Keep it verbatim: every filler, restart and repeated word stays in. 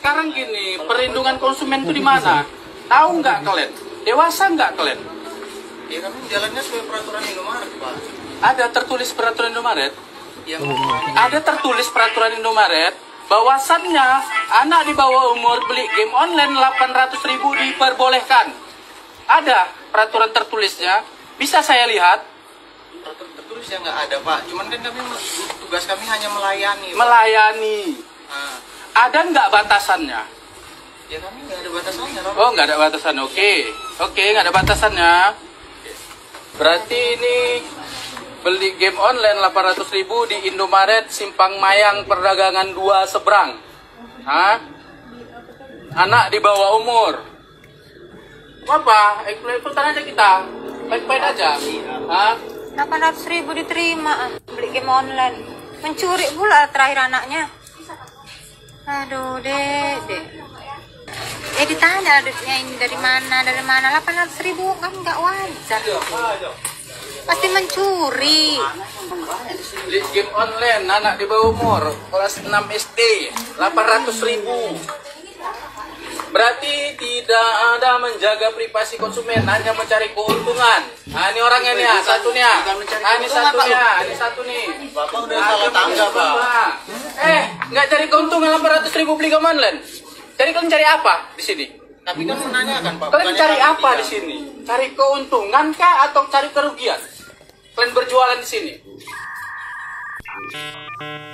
sekarang gini, perlindungan konsumen itu di mana? Tahu nggak kalian? Dewasa nggak kalian? Ya kan jalannya sesuai peraturan Indomaret, Pak. Ada tertulis peraturan Indomaret? Yang Ada tertulis peraturan Indomaret bahwasannya anak di bawah umur beli game online delapan ratus ribu diperbolehkan. Ada peraturan tertulisnya. Bisa saya lihat? peraturan tertulisnya nggak ada, Pak. Cuman kan kami tugas kami hanya melayani, Pak. Melayani. Nah, Ada nggak batasannya? ya kami nggak ada batasannya, Pak. Oh, nggak ada batasan. Oke. Oke, nggak ada batasannya. Berarti ini beli game online delapan ratus ribu di Indomaret Simpang Mayang Perdagangan dua seberang. Hah? Anak di bawah umur. Apa? Ikutan aja kita. Baik-baik aja. Hah? delapan ratus ribu diterima beli game online. Mencuri pula terakhir anaknya. Aduh, dek, dek. Eh ditanya duitnya ini dari mana, dari mana? delapan ratus ribu kan nggak wajar. Pasti mencuri. Beli game online anak di bawah umur kelas enam S D delapan ratus ribu. Berarti tidak ada menjaga privasi konsumen, hanya mencari keuntungan. Nah, ini orangnya nih, ah, satu nih. ah. Nah, ini satunya, ini satu nih. Bapak udah salah tangga, Pak. Eh, nggak cari keuntungan delapan ratus ribu beli game online. Jadi kalian cari apa di sini? Tapi kan menanyakan, Pak. Kalian bukannya cari kami apa tidak. di sini? Cari keuntungan kah atau cari kerugian? Kalian berjualan di sini?